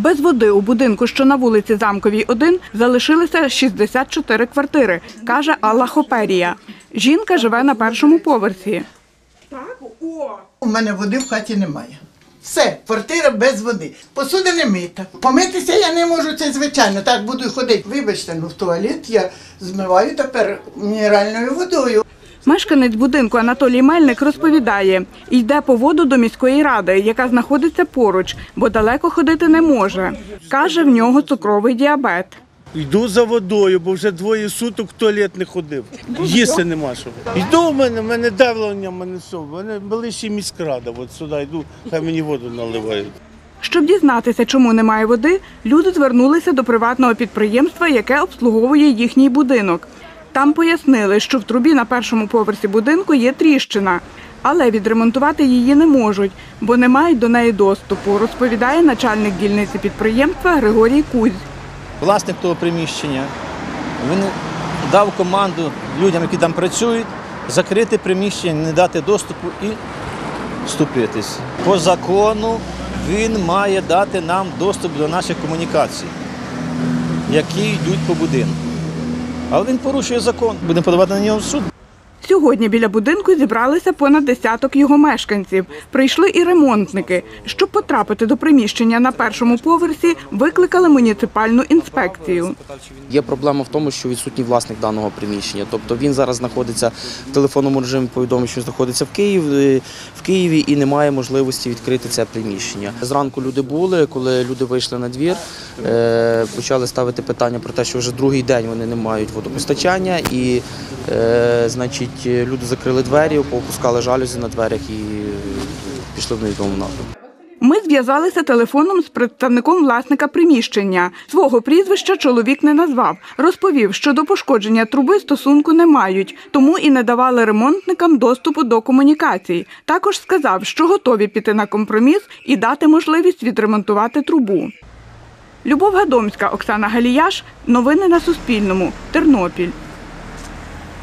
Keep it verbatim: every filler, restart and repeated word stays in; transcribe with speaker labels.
Speaker 1: Без води у будинку, що на вулиці Замковій, один, залишилися шістдесят чотири квартири, каже Алла Хоперія. Жінка живе на першому поверсі.
Speaker 2: У мене води в хаті немає. Все, квартира без води. Посуда не мита. Помитися я не можу, це звичайно, так буду ходити. Вибачте, ну в туалет я змиваю тепер мінеральною водою.
Speaker 1: Мешканець будинку Анатолій Мельник розповідає, йде по воду до міської ради, яка знаходиться поруч, бо далеко ходити не може. Каже, в нього цукровий діабет.
Speaker 3: Йду за водою, бо вже двоє суток в туалет не ходив. Їсти нема що. Йду в мене, в мене давлення, в мене все. В мене ближче міськрада, от сюди йду, хай мені воду наливають.
Speaker 1: Щоб дізнатися, чому немає води, люди звернулися до приватного підприємства, яке обслуговує їхній будинок. Там пояснили, що в трубі на першому поверсі будинку є тріщина, але відремонтувати її не можуть, бо не мають до неї доступу, розповідає начальник дільниці підприємства Григорій Кузь.
Speaker 4: Власник того приміщення, він дав команду людям, які там працюють, закрити приміщення, не дати доступу і вступитись. По закону він має дати нам доступ до наших комунікацій, які йдуть по будинку. Але він порушує закон, будемо подавати на нього в суд.
Speaker 1: Сьогодні біля будинку зібралися понад десяток його мешканців. Прийшли і ремонтники. Щоб потрапити до приміщення на першому поверсі, викликали муніципальну інспекцію.
Speaker 5: Є проблема в тому, що відсутній власник даного приміщення. Тобто він зараз знаходиться в телефонному режимі, повідомив, що знаходиться в Києві, в Києві і немає можливості відкрити це приміщення. Зранку люди були, коли люди вийшли на двір, почали ставити питання про те, що вже другий день вони не мають водопостачання і, значить, люди закрили двері, поопускали жалюзі на дверях і пішли в невідому напрямку.
Speaker 1: Ми зв'язалися телефоном з представником власника приміщення. Свого прізвища чоловік не назвав. Розповів, що до пошкодження труби стосунку не мають, тому і не давали ремонтникам доступу до комунікацій. Також сказав, що готові піти на компроміс і дати можливість відремонтувати трубу. Любов Гадомська, Оксана Галіяш. Новини на Суспільному. Тернопіль.